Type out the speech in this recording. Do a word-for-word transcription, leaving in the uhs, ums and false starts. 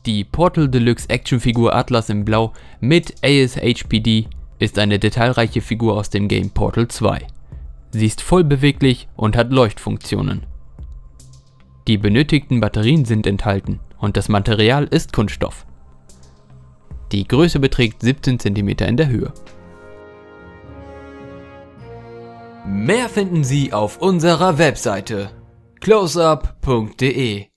Die Portal Deluxe Actionfigur Atlas in Blau mit A S H P D ist eine detailreiche Figur aus dem Game Portal zwei. Sie ist voll beweglich und hat Leuchtfunktionen. Die benötigten Batterien sind enthalten und das Material ist Kunststoff. Die Größe beträgt siebzehn Zentimeter in der Höhe. Mehr finden Sie auf unserer Webseite closeup punkt de.